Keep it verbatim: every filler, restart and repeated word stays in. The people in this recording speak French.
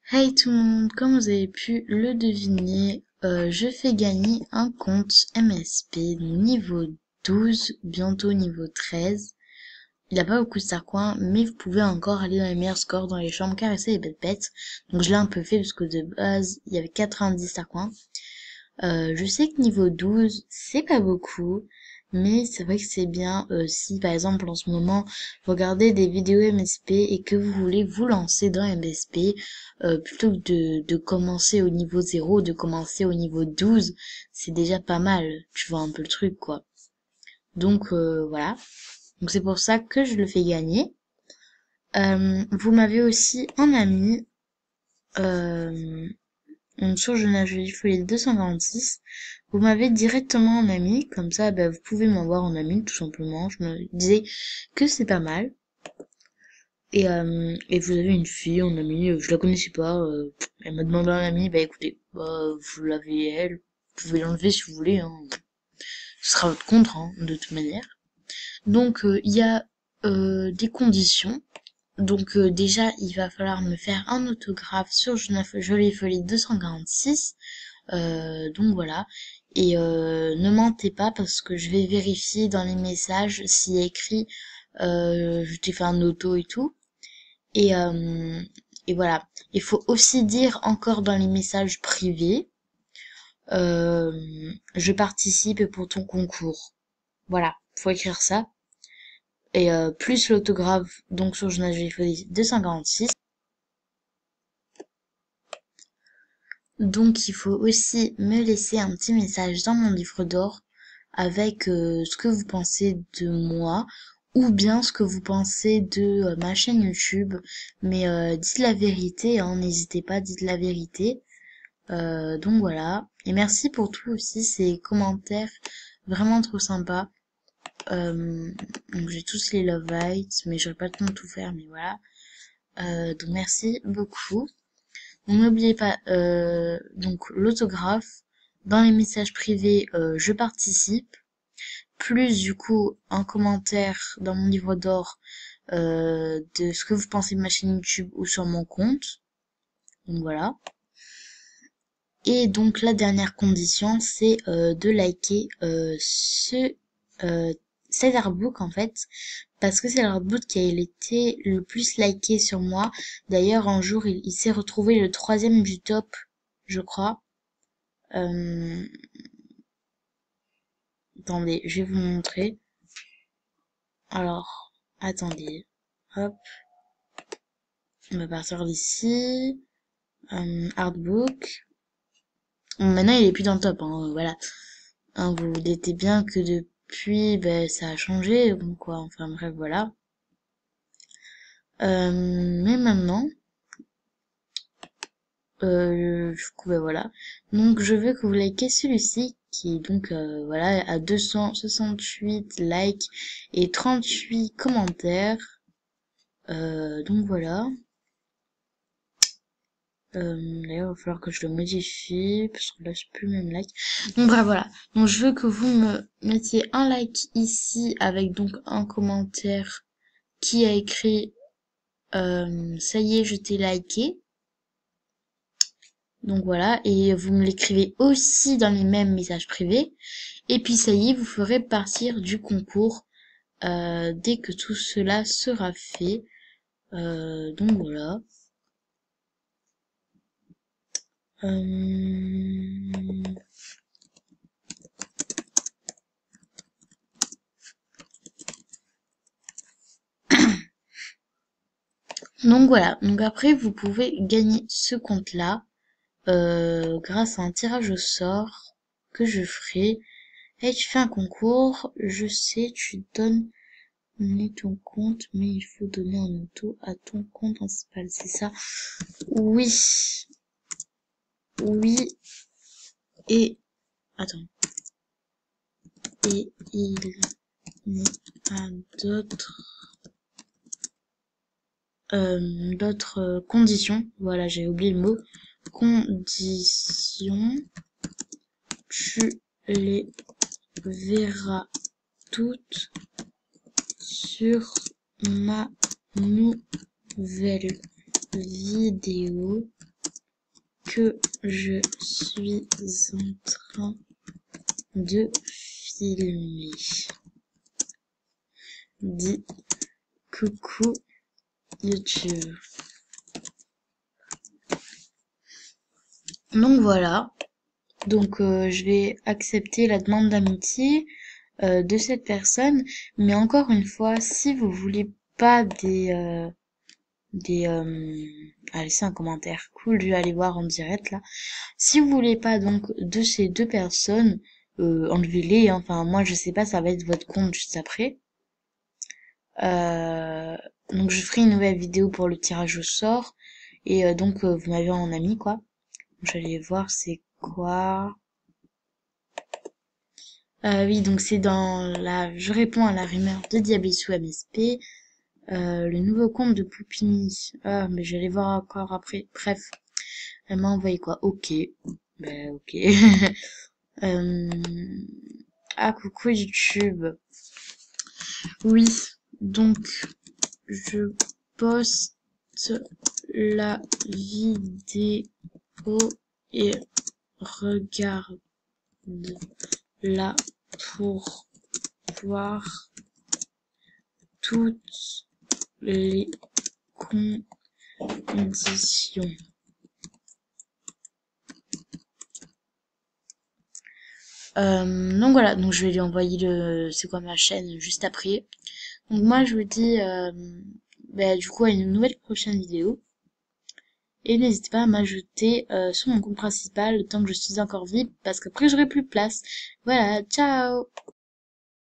Hey tout le monde, comme vous avez pu le deviner, euh, je fais gagner un compte M S P niveau douze, bientôt niveau treize. Il n'a pas beaucoup de sarcoins, mais vous pouvez encore aller dans les meilleurs scores dans les chambres, caresser les bêtes bêtes. Donc je l'ai un peu fait parce que de base, il y avait quatre-vingt-dix sarcoins. Euh, je sais que niveau douze, c'est pas beaucoup, mais c'est vrai que c'est bien euh, si par exemple en ce moment vous regardez des vidéos M S P et que vous voulez vous lancer dans M S P, euh, plutôt que de, de commencer au niveau zéro, de commencer au niveau douze, c'est déjà pas mal, tu vois un peu le truc quoi. Donc euh, voilà, donc c'est pour ça que je le fais gagner. Euh, vous m'avez aussi en ami, euh, sur Je nage jolie folie deux cent quarante-six, vous m'avez directement en ami, comme ça bah, vous pouvez m'avoir en ami tout simplement. Je me disais que c'est pas mal. Et, euh, et vous avez une fille en ami, euh, je la connaissais pas, euh, elle m'a demandé un ami, bah écoutez, bah, vous l'avez elle, vous pouvez l'enlever si vous voulez, hein. Ce sera votre compte, hein, de toute manière. Donc euh, il y a euh, des conditions. Donc euh, déjà il va falloir me faire un autographe sur Jolie Folie deux cent quarante-six. Euh, donc voilà. Et euh, ne mentez pas parce que je vais vérifier dans les messages s'il y a écrit euh, je t'ai fait un auto et tout. Et, euh, et voilà. Il faut aussi dire encore dans les messages privés euh, je participe pour ton concours. Voilà, faut écrire ça. Et euh, plus l'autographe donc sur Journal Folie deux cent quarante-six. Donc il faut aussi me laisser un petit message dans mon livre d'or avec euh, ce que vous pensez de moi ou bien ce que vous pensez de euh, ma chaîne YouTube. Mais euh, dites la vérité, hein, n'hésitez pas, dites la vérité. Euh, donc voilà. Et merci pour tout aussi, ces commentaires vraiment trop sympas. Euh, donc j'ai tous les love lights, mais j'aurais pas le temps de tout faire, mais voilà. Euh, donc merci beaucoup. N'oubliez pas euh, donc l'autographe. Dans les messages privés, euh, je participe. Plus du coup un commentaire dans mon livre d'or euh, de ce que vous pensez de ma chaîne YouTube ou sur mon compte. Donc voilà. Et donc la dernière condition, c'est euh, de liker euh, ce euh, cet artbook en fait, parce que c'est l'artbook qui a été le plus liké sur moi. D'ailleurs un jour il, il s'est retrouvé le troisième du top, je crois. Euh, attendez, je vais vous montrer. Alors, attendez. Hop, on va partir d'ici. Euh, artbook. Bon, maintenant il est plus dans le top, hein, voilà. Hein, vous vous doutez bien que depuis, ben, ça a changé, donc quoi. Enfin bref, voilà. Euh, mais maintenant, euh, du coup, ben voilà. Donc je veux que vous likez celui-ci, qui est donc, euh, voilà, à deux cent soixante-huit likes et trente-huit commentaires. Euh, donc voilà. Euh, d'ailleurs, il va falloir que je le modifie, parce que là, c'est plus le même like. Donc bref, voilà. Donc je veux que vous me mettiez un like ici, avec donc un commentaire qui a écrit euh, ça y est, je t'ai liké. Donc voilà, et vous me l'écrivez aussi dans les mêmes messages privés. Et puis ça y est, vous ferez partir du concours euh, dès que tout cela sera fait. Euh, donc voilà. Euh... Donc voilà, donc après vous pouvez gagner ce compte-là euh, grâce à un tirage au sort que je ferai. Et tu fais un concours, je sais, tu donnes ton compte, mais il faut donner en auto à ton compte principal, c'est ça? Oui, oui, et attends, et il n'y a d'autres euh, d'autres euh, conditions. Voilà, j'ai oublié le mot. Conditions. Tu les verras toutes sur ma nouvelle vidéo que je suis en train de filmer. Dis coucou YouTube. Donc voilà. Donc euh, je vais accepter la demande d'amitié euh, de cette personne. Mais encore une fois, si vous voulez pas des... Euh, des euh... ah, laissez un commentaire cool, je vais aller voir en direct là. Si vous voulez pas donc de ces deux personnes, euh, enlevez-les, hein. Enfin moi je sais pas, ça va être votre compte juste après. Euh, donc je ferai une nouvelle vidéo pour le tirage au sort. Et euh, donc euh, vous m'avez en ami quoi. J'allais voir c'est quoi. Euh, oui, donc c'est dans la... Je réponds à la rumeur de Diabessou M S P. Euh, le nouveau compte de Poupini. Ah, mais j'allais voir encore après. Bref. Elle m'a envoyé quoi? Ok. Ben, ok. euh... Ah, coucou YouTube. Oui. Donc, je poste la vidéo et regarde là pour voir toutes les conditions. Euh, donc voilà, donc je vais lui envoyer le c'est quoi ma chaîne juste après. Donc moi je vous dis euh, bah, du coup à une nouvelle prochaine vidéo. Et n'hésitez pas à m'ajouter euh, sur mon compte principal tant que je suis encore vive parce qu'après j'aurai plus de place. Voilà, ciao!